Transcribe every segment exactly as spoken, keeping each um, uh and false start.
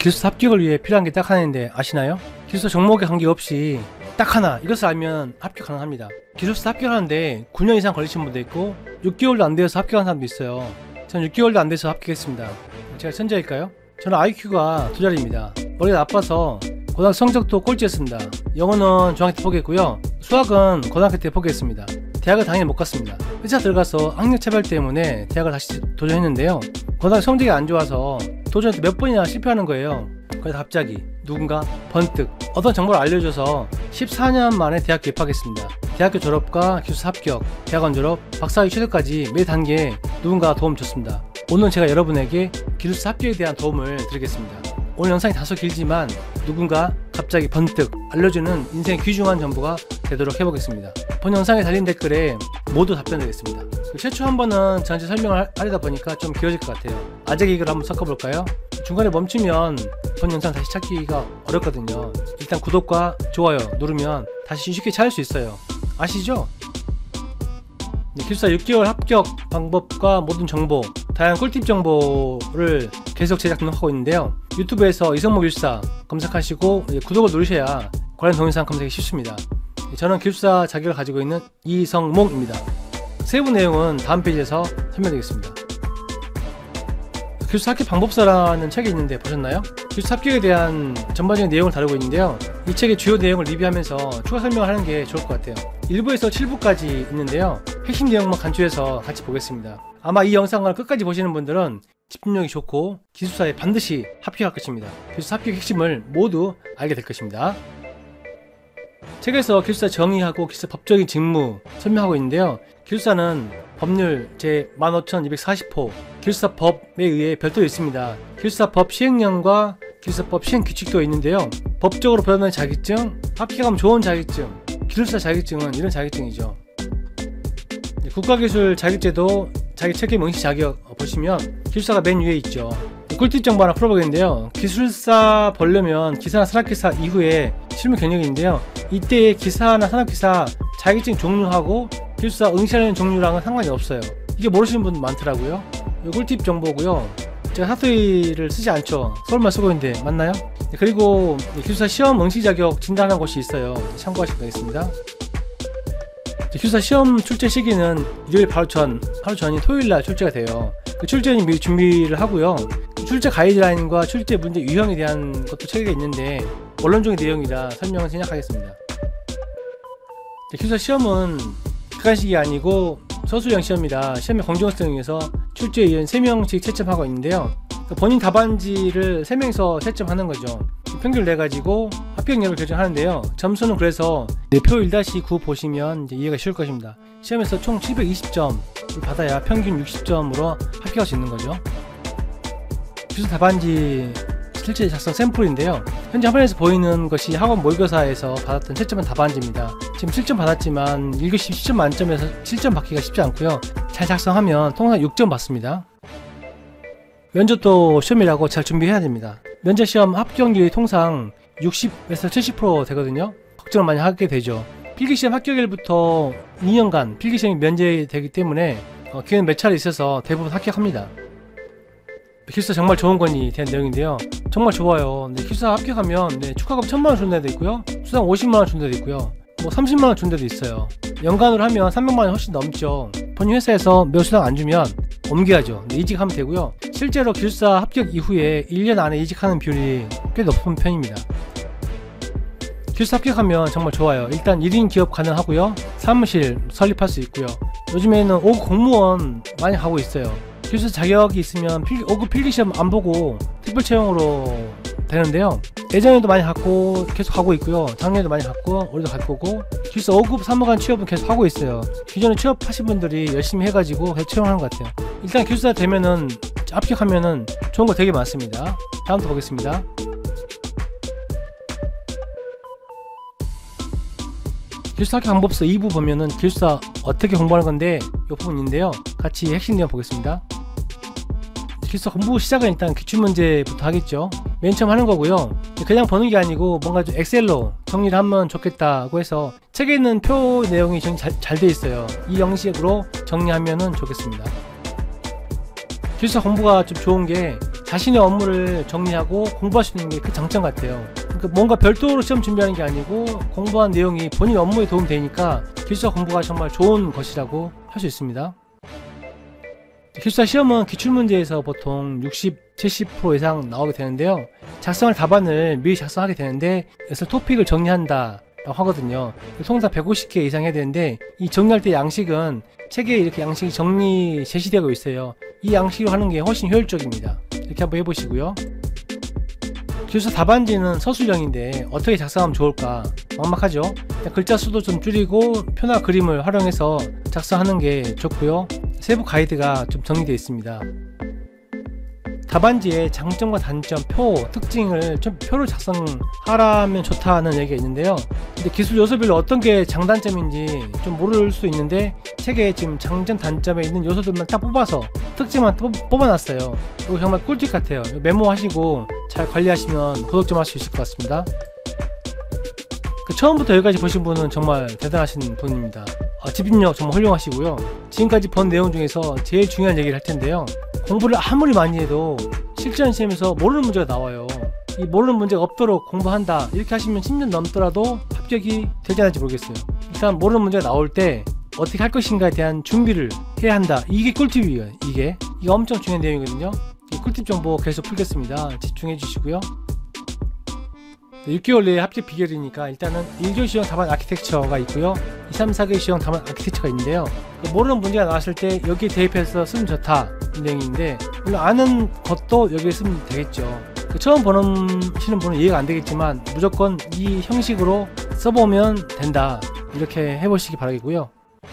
기술사 합격을 위해 필요한 게 딱 하나인데 아시나요? 기술사 종목에 관계없이 딱 하나, 이것을 알면 합격 가능합니다. 기술사 합격하는데 구 년 이상 걸리신 분도 있고 육 개월도 안 되어서 합격한 사람도 있어요. 저는 육 개월도 안 돼서 합격했습니다. 제가 천재일까요? 저는 아이큐가 두 자리입니다. 머리가 나빠서 고등학교 성적도 꼴찌였습니다. 영어는 중학교 때 포기했고요. 수학은 고등학교 때 포기했습니다. 대학을 당연히 못 갔습니다. 회사 들어가서 학력 차별 때문에 대학을 다시 도전했는데요. 고등학교 성적이 안 좋아서 도전할 때 몇 번이나 실패하는 거예요. 그래서 갑자기 누군가 번뜩 어떤 정보를 알려줘서 십사 년 만에 대학교 입학했습니다. 대학교 졸업과 기술사 합격, 대학원 졸업, 박사학위 취득까지 매 단계에 누군가 도움 줬습니다. 오늘 제가 여러분에게 기술사 합격에 대한 도움을 드리겠습니다. 오늘 영상이 다소 길지만 누군가 갑자기 번뜩 알려주는 인생의 귀중한 정보가 되도록 해보겠습니다. 본 영상에 달린 댓글에 모두 답변드리겠습니다. 최초 한 번은 전체 설명을 하려다 보니까 좀 길어질 것 같아요. 아재 개그를 한번 섞어볼까요? 중간에 멈추면 본 영상 다시 찾기가 어렵거든요. 일단 구독과 좋아요 누르면 다시 쉽게 찾을 수 있어요. 아시죠? 네, 기술사 육 개월 합격 방법과 모든 정보, 다양한 꿀팁 정보를 계속 제작 등록하고 있는데요. 유튜브에서 이성목 기술사 검색하시고 구독을 누르셔야 관련 동영상 검색이 쉽습니다. 저는 기술사 자격을 가지고 있는 이성목입니다. 세부 내용은 다음 페이지에서 설명드리겠습니다. 기술사 합격 방법서라는 책이 있는데 보셨나요? 기술사 합격에 대한 전반적인 내용을 다루고 있는데요. 이 책의 주요 내용을 리뷰하면서 추가 설명을 하는 게 좋을 것 같아요. 일 부에서 칠 부까지 있는데요. 핵심 내용만 간추해서 같이 보겠습니다. 아마 이 영상을 끝까지 보시는 분들은 집중력이 좋고 기술사에 반드시 합격할 것입니다. 기술사 합격 핵심을 모두 알게 될 것입니다. 책에서 기술사 정의하고 기술사 법적인 직무 설명하고 있는데요. 기술사는 법률 제 만 오천이백사십 호 기술사법에 의해 별도로 있습니다. 기술사법 시행령과 기술사법 시행규칙도 있는데요. 법적으로 부여하는 자격증, 합격하면 좋은 자격증, 기술사 자격증은 이런 자격증이죠. 국가기술 자격제도 자기책임 응시 자격 보시면 기술사가 맨 위에 있죠. 꿀팁 정보 하나 풀어보겠는데요. 기술사 보려면 기사나 산업기사 이후에 실무 경력인데요. 이때의 기사나 산업기사 자격증 종류하고 기술사 응시하는 종류랑은 상관이 없어요. 이게 모르시는 분 많더라고요. 꿀팁 정보고요. 제가 사투리를 쓰지 않죠. 서울말 쓰고 있는데 맞나요? 그리고 기술사 시험 응시 자격 진단하는 곳이 있어요. 참고하시면 되겠습니다. 기술사 시험 출제 시기는 일요일 바로 전, 하루 전인 토요일날 출제가 돼요. 그 출제는 미리 준비를 하고요. 출제 가이드라인과 출제 문제 유형에 대한 것도 책에 있는데 원론적인 내용이라 설명을 생략하겠습니다. 기술사 시험은 객관식이 아니고 서술형 시험이라 시험의 공정성을 위해서 출제에 의한 세 명씩 채점하고 있는데요. 본인 답안지를 세 명이서 채점하는 거죠. 평균을 내가지고 합격률을 결정하는데요. 점수는 그래서 표 일 구 보시면 이제 이해가 쉬울 것입니다. 시험에서 총 칠백이십 점을 받아야 평균 육십 점으로 합격할 수 있는 거죠. 기술 답안지 실제 작성 샘플인데요. 현재 화면에서 보이는 것이 학원 모의고사에서 받았던 채점한 답안지입니다. 지금 칠 점 받았지만 일 교시 십 점 만점에서 칠 점 받기가 쉽지 않고요. 잘 작성하면 통상 육 점 받습니다. 면접도 시험이라고 잘 준비해야 됩니다. 면접 시험 합격률이 통상 육십에서 칠십 퍼센트 되거든요. 걱정을 많이 하게 되죠. 필기시험 합격일부터 이 년간 필기시험이 면제되기 때문에 어, 기회는 몇 차례 있어서 대부분 합격합니다. 기술사 정말 좋은 건이 대한 내용인데요. 정말 좋아요. 네, 기술사 합격하면 네, 축하금 천만 원 주는 데도 있고요. 수당 오십만 원 주는 데도 있고요. 뭐 삼십만 원 주는 데도 있어요. 연간으로 하면 삼백만 원이 훨씬 넘죠. 본인 회사에서 매우 수당 안 주면 옮겨야죠. 네, 이직하면 되고요. 실제로 기술사 합격 이후에 일 년 안에 이직하는 비율이 꽤 높은 편입니다. 기술사 합격하면 정말 좋아요. 일단 일 인 기업 가능하고요. 사무실 설립할 수 있고요. 요즘에는 오 급 공무원 많이 가고 있어요. 기술사 자격이 있으면 필기, 오 급 필기시험 안 보고 특별 채용으로 되는데요. 예전에도 많이 갔고 계속 하고 있고요. 작년에도 많이 갔고 올해도 갈 거고 기술사 오 급 사무관 취업은 계속 하고 있어요. 기존에 취업하신 분들이 열심히 해가지고 계속 채용하는 것 같아요. 일단 기술사 되면은 합격하면은 좋은 거 되게 많습니다. 다음부터 보겠습니다. 기술사 합격 방법서 이 부 보면은 기술사 어떻게 공부하는 건데 이 부분인데요. 같이 핵심 내용 보겠습니다. 기술사 공부 시작은 일단 기출문제부터 하겠죠. 맨 처음 하는 거고요. 그냥 보는 게 아니고 뭔가 좀 엑셀로 정리를 하면 좋겠다고 해서 책에 있는 표 내용이 잘 돼 있어요. 이 형식으로 정리하면 좋겠습니다. 기술사 공부가 좀 좋은 게 자신의 업무를 정리하고 공부할 수 있는 게 그 장점 같아요. 그러니까 뭔가 별도로 시험 준비하는 게 아니고 공부한 내용이 본인 업무에 도움 되니까 기술사 공부가 정말 좋은 것이라고 할 수 있습니다. 기술사 시험은 기출문제에서 보통 육십, 칠십 퍼센트 이상 나오게 되는데요. 작성할 답안을 미리 작성하게 되는데 그래서 토픽을 정리한다 라고 하거든요. 통상 백오십 개 이상 해야 되는데 이 정리할 때 양식은 책에 이렇게 양식이 정리 제시되고 있어요. 이 양식으로 하는 게 훨씬 효율적입니다. 이렇게 한번 해보시고요. 기술사 답안지는 서술형인데 어떻게 작성하면 좋을까 막막하죠. 글자 수도 좀 줄이고 표나 그림을 활용해서 작성하는 게 좋고요. 세부 가이드가 좀 정리되어 있습니다. 답안지에 장점과 단점, 표, 특징을 좀 표를 작성하라면 좋다는 얘기가 있는데요. 근데 기술 요소별로 어떤 게 장단점인지 좀 모를 수 있는데 책에 지금 장점, 단점에 있는 요소들만 딱 뽑아서 특징만 뽑아놨어요. 이거 정말 꿀팁 같아요. 메모하시고 잘 관리하시면 구독 좀 할 수 있을 것 같습니다. 그 처음부터 여기까지 보신 분은 정말 대단하신 분입니다. 아, 집중력 정말 훌륭하시고요. 지금까지 본 내용 중에서 제일 중요한 얘기를 할 텐데요. 공부를 아무리 많이 해도 실전 시험에서 모르는 문제가 나와요. 이 모르는 문제가 없도록 공부한다 이렇게 하시면 십 년 넘더라도 합격이 되지 않을지 모르겠어요. 일단 모르는 문제가 나올 때 어떻게 할 것인가에 대한 준비를 해야 한다. 이게 꿀팁이에요. 이게 이게 엄청 중요한 내용이거든요. 이 꿀팁 정보 계속 풀겠습니다. 집중해 주시고요. 육 개월 내에 합격 비결이니까 일단은 일 교시 시험 답안 아키텍처가 있고요. 이, 삼, 사 교시 시험 답안 아키텍처가 있는데요. 모르는 문제가 나왔을 때 여기에 대입해서 쓰면 좋다 이 내용인데, 물론 아는 것도 여기에 쓰면 되겠죠. 처음 보시는 분은 이해가 안 되겠지만 무조건 이 형식으로 써보면 된다 이렇게 해보시기 바라겠고요.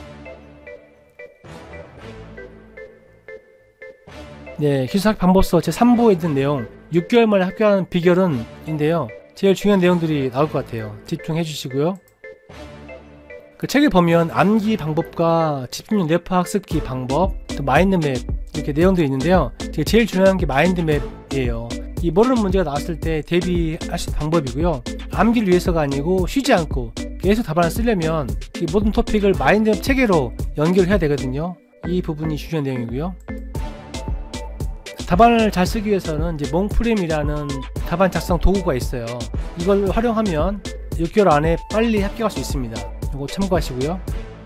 네, 기술학 방법서 제삼 부에 있는 내용 육 개월 만에 합격하는 비결은 인데요. 제일 중요한 내용들이 나올 것 같아요. 집중해 주시고요. 그 책을 보면 암기 방법과 집중력 뇌파 학습기 방법, 또 마인드맵 이렇게 내용들이 있는데요. 제일 중요한 게 마인드맵이에요. 이 모르는 문제가 나왔을 때 대비할 수 있는 방법이고요. 암기를 위해서가 아니고 쉬지 않고 계속 답안을 쓰려면 이 모든 토픽을 마인드맵 체계로 연결해야 되거든요. 이 부분이 중요한 내용이고요. 답안을 잘 쓰기 위해서는 이제 몽프림이라는 답안 작성 도구가 있어요. 이걸 활용하면 육 개월 안에 빨리 합격할 수 있습니다. 이거 참고하시고요.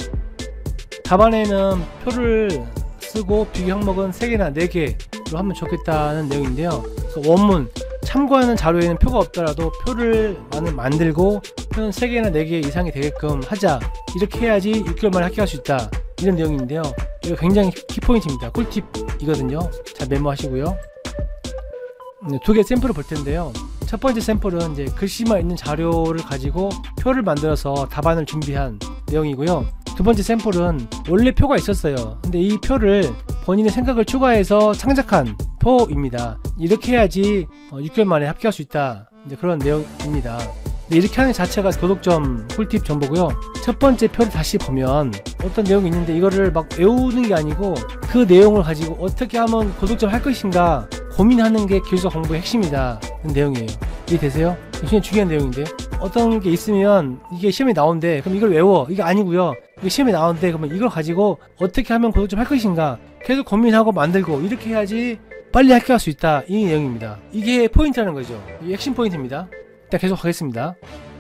답안에는 표를 쓰고 비교 항목은 세 개나 네 개로 하면 좋겠다는 내용인데요. 그 원문 참고하는 자료에는 표가 없더라도 표를 만들고 표는 세 개나 네 개 이상이 되게끔 하자. 이렇게 해야지 육 개월 만에 합격할 수 있다. 이런 내용인데요. 이거 굉장히 키포인트입니다. 꿀팁이거든요. 잘 메모하시고요. 두 개 샘플을 볼 텐데요. 첫 번째 샘플은 이제 글씨만 있는 자료를 가지고 표를 만들어서 답안을 준비한 내용이고요. 두 번째 샘플은 원래 표가 있었어요. 근데 이 표를 본인의 생각을 추가해서 창작한 표입니다. 이렇게 해야지 육 개월 만에 합격할 수 있다. 이제 그런 내용입니다. 이렇게 하는 자체가 도덕점 꿀팁 정보고요. 첫 번째 표를 다시 보면 어떤 내용이 있는데 이거를 막 외우는 게 아니고 그 내용을 가지고 어떻게 하면 고득점 할 것인가 고민하는 게 기술사 공부의 핵심이다 는 내용이에요. 이해되세요? 굉장히 중요한 내용인데 어떤 게 있으면 이게 시험에 나온대 그럼 이걸 외워 이게 아니고요. 이게 시험에 나온대 그러면 이걸 가지고 어떻게 하면 고득점 할 것인가 계속 고민하고 만들고 이렇게 해야지 빨리 합격할 수 있다 이 내용입니다. 이게 포인트라는 거죠. 이게 핵심 포인트입니다. 일단 계속 가겠습니다.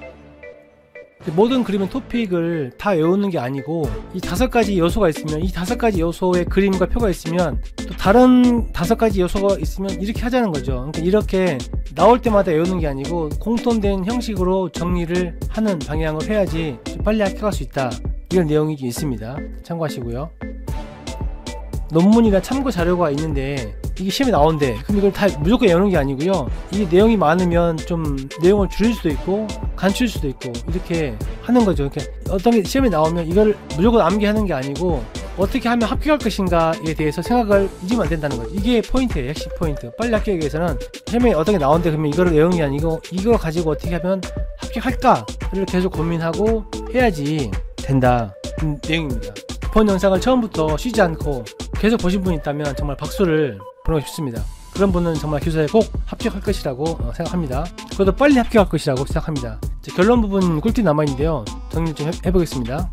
모든 그림은 토픽을 다 외우는 게 아니고 이 다섯 가지 요소가 있으면 이 다섯 가지 요소의 그림과 표가 있으면 또 다른 다섯 가지 요소가 있으면 이렇게 하자는 거죠. 그러니까 이렇게 나올 때마다 외우는 게 아니고 공통된 형식으로 정리를 하는 방향으로 해야지 좀 빨리 합격할 수 있다 이런 내용이 있습니다. 참고하시고요. 논문이나 참고 자료가 있는데 이게 시험에 나온대 그럼 이걸 다 무조건 외우는 게 아니고요. 이게 내용이 많으면 좀 내용을 줄일 수도 있고 간추릴 수도 있고 이렇게 하는 거죠. 이렇게 어떤 게 시험에 나오면 이걸 무조건 암기하는 게 아니고 어떻게 하면 합격할 것인가에 대해서 생각을 잊으면 안 된다는 거죠. 이게 포인트예요. 핵심 포인트. 빨리 합격하기 위해서는 시험에 어떤 게 나온대 그러면 이거를 외우는 게 아니고 이걸 가지고 어떻게 하면 합격할까를 계속 고민하고 해야지 된다 음, 내용입니다. 본 영상을 처음부터 쉬지 않고 계속 보신 분이 있다면 정말 박수를 보내고 싶습니다. 그런 분은 정말 기술사에 꼭 합격할 것이라고 생각합니다. 그래도 빨리 합격할 것이라고 생각합니다. 결론 부분 꿀팁 남아있는데요. 정리 좀 해, 해보겠습니다.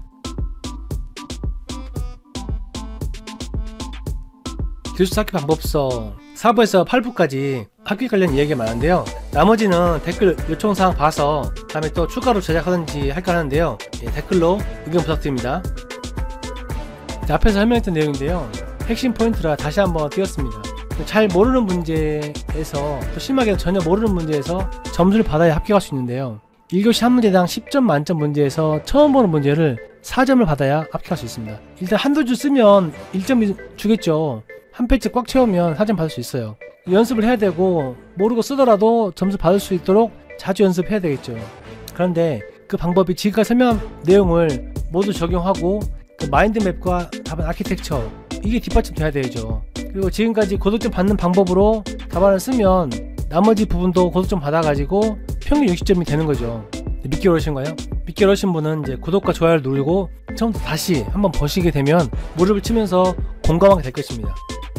기술사 합격 방법서 사 부에서 팔 부까지 합격 관련 이야기가 많은데요. 나머지는 댓글 요청사항 봐서 다음에 또 추가로 제작하든지 할까 하는데요. 예, 댓글로 의견 부탁드립니다. 자, 앞에서 설명했던 내용인데요. 핵심 포인트라 다시 한번 띄웠습니다. 잘 모르는 문제에서, 또 심하게 전혀 모르는 문제에서 점수를 받아야 합격할 수 있는데요. 일 교시 한 문제당 십 점 만점 문제에서 처음 보는 문제를 사 점을 받아야 합격할 수 있습니다. 일단 한두 줄 쓰면 일 점 주겠죠. 한 페이지 꽉 채우면 사 점 받을 수 있어요. 연습을 해야 되고 모르고 쓰더라도 점수 받을 수 있도록 자주 연습해야 되겠죠. 그런데 그 방법이 지금까지 설명한 내용을 모두 적용하고 그 마인드맵과 답안 아키텍처, 이게 뒷받침 돼야 되죠. 그리고 지금까지 고득점 받는 방법으로 답안을 쓰면 나머지 부분도 고득점 받아가지고 평균 육십 점이 되는 거죠. 믿기 어려우신가요? 믿기 어려우신 분은 이제 구독과 좋아요를 누르고 처음부터 다시 한번 보시게 되면 무릎을 치면서 공감하게 될 것입니다.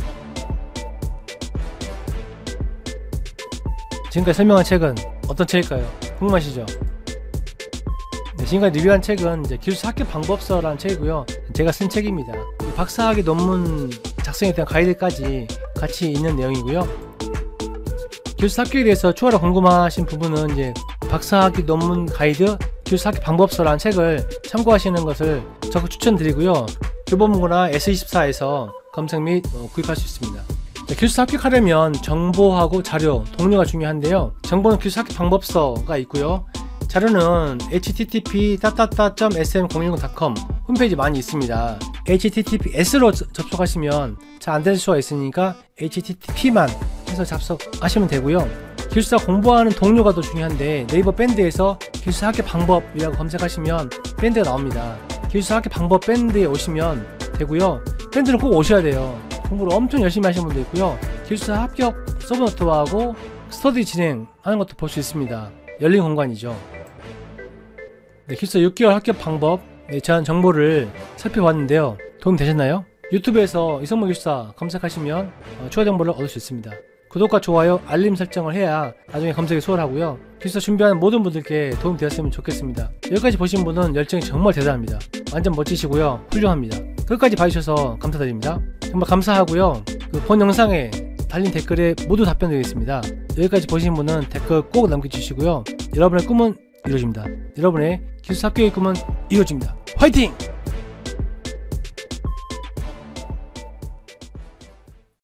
지금까지 설명한 책은 어떤 책일까요? 궁금하시죠? 네, 지금까지 리뷰한 책은 이제 기술사 합격 방법서라는 책이고요. 제가 쓴 책입니다. 박사학위 논문 작성에 대한 가이드까지 같이 있는 내용이고요. 기술사 합격에 대해서 추가로 궁금하신 부분은 이제 박사학위 논문 가이드 기술사 합격 방법서라는 책을 참고하시는 것을 적극 추천드리고요. 교보문고나 에스 이십사에서 검색 및 구입할 수 있습니다. 기술사 합격하려면 정보하고 자료, 동료가 중요한데요. 정보는 기술사 합격 방법서가 있고요. 자료는 에이치 티 티 피 따따따 점 에스 엠 공일공 닷 컴 홈페이지 많이 있습니다. 에이치 티 티 피 에스로 접속하시면 잘 안될 수가 있으니까 에이치 티 티 피만 해서 접속하시면 되고요. 기술사 공부하는 동료가 더 중요한데 네이버 밴드에서 기술사 합격 방법이라고 검색하시면 밴드가 나옵니다. 기술사 합격 방법 밴드에 오시면 되고요. 밴드는 꼭 오셔야 돼요. 공부를 엄청 열심히 하시는 분도 있고요. 기술사 합격 서브노트하고 스터디 진행하는 것도 볼 수 있습니다. 열린 공간이죠. 네, 기술사 육 개월 합격 방법 네, 제한 정보를 살펴봤는데요. 도움 되셨나요? 유튜브에서 이성모 기술사 검색하시면 어, 추가 정보를 얻을 수 있습니다. 구독과 좋아요, 알림 설정을 해야 나중에 검색이 수월하고요. 기술사 준비하는 모든 분들께 도움 되었으면 좋겠습니다. 여기까지 보신 분은 열정이 정말 대단합니다. 완전 멋지시고요. 훌륭합니다. 끝까지 봐주셔서 감사드립니다. 정말 감사하고요. 그 본 영상에 달린 댓글에 모두 답변 드리겠습니다. 여기까지 보신 분은 댓글 꼭 남겨주시고요. 여러분의 꿈은 이루어집니다. 여러분의 기술사 합격의 꿈은 이루어집니다. 화이팅!